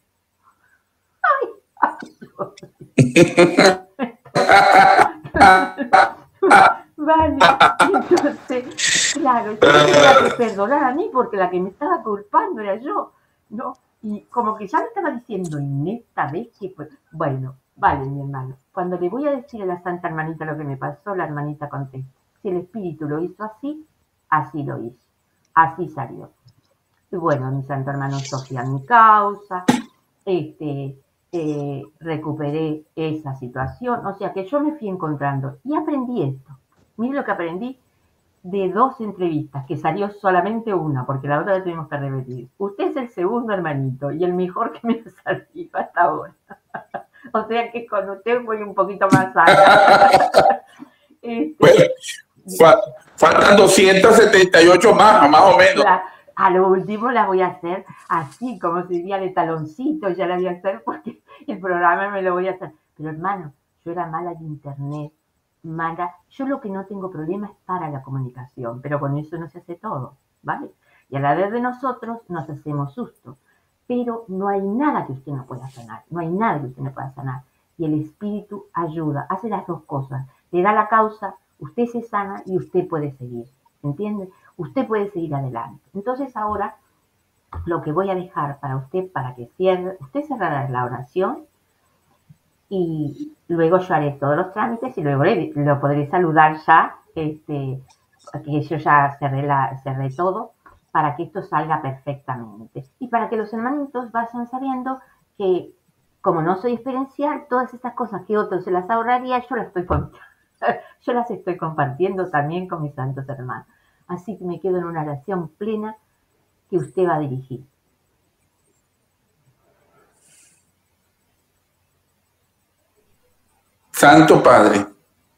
Vale, entonces, claro, yo tenía que perdonar a mí porque la que me estaba culpando era yo, ¿no? Y como que ya me estaba diciendo, en esta vez que pues, bueno, vale, mi hermano, cuando le voy a decir a la santa hermanita lo que me pasó, la hermanita contesta, si el espíritu lo hizo así, así lo hizo, así salió. Y bueno, mi santo hermano Sofía, mi causa, recuperé esa situación, o sea que yo me fui encontrando y aprendí esto. Mire lo que aprendí de 2 entrevistas, que salió solamente una, porque la otra la tuvimos que repetir. Usted es el segundo hermanito y el mejor que me ha salido hasta ahora. O sea que con usted voy un poquito más allá. Bueno, faltan 278 más o menos. A lo último la voy a hacer así, como se diría de taloncito, ya la voy a hacer porque el programa me lo voy a hacer. Pero hermano, yo era mala de internet, mala. Yo lo que no tengo problema es para la comunicación, pero con eso no se hace todo, ¿vale? Y a la vez de nosotros nos hacemos susto. Pero no hay nada que usted no pueda sanar, no hay nada que usted no pueda sanar. Y el espíritu ayuda, hace las dos cosas. Le da la causa, usted se sana y usted puede seguir, ¿entiende? Usted puede seguir adelante. Entonces ahora lo que voy a dejar para usted, para que cierre, usted cerrará la oración y luego yo haré todos los trámites y luego lo podré saludar ya, que yo ya cerré todo para que esto salga perfectamente. Y para que los hermanitos vayan sabiendo que, como no soy experiencial, todas estas cosas que otros se las ahorraría, yo las estoy compartiendo también con mis santos hermanos. Así que me quedo en una oración plena que usted va a dirigir. Santo Padre,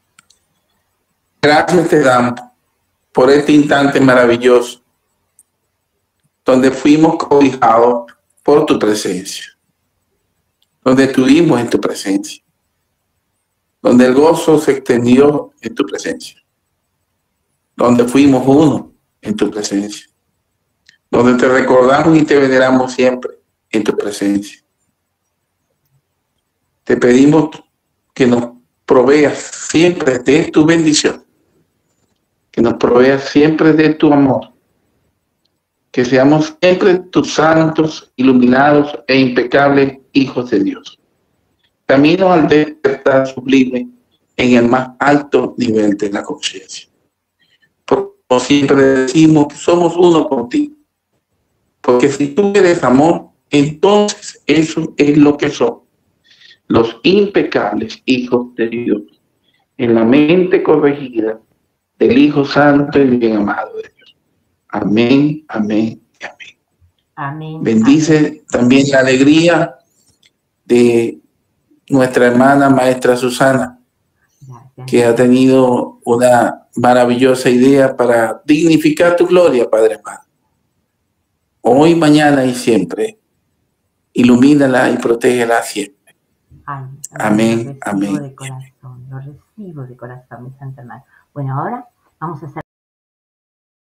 gracias te damos por este instante maravilloso donde fuimos cobijados por tu presencia, donde estuvimos en tu presencia, donde el gozo se extendió en tu presencia, donde fuimos uno en tu presencia, donde te recordamos y te veneramos siempre en tu presencia. Te pedimos que nos proveas siempre de tu bendición, que nos proveas siempre de tu amor, que seamos siempre tus santos, iluminados e impecables hijos de Dios. Camino al despertar sublime en el más alto nivel de la conciencia. Como siempre decimos que somos uno contigo, porque si tú eres amor, entonces eso es lo que somos, los impecables hijos de Dios, en la mente corregida del Hijo Santo y bien amado de Dios. Amén, amén y amén. Amén. Bendice amén. También la alegría de nuestra hermana maestra Susana, que ha tenido una maravillosa idea para dignificar tu gloria, Padre amado. Hoy, mañana y siempre, ilumínala y protégela siempre. Ay, amén, amén. Lo recibo de corazón, mi santa hermana. Bueno, ahora vamos a hacer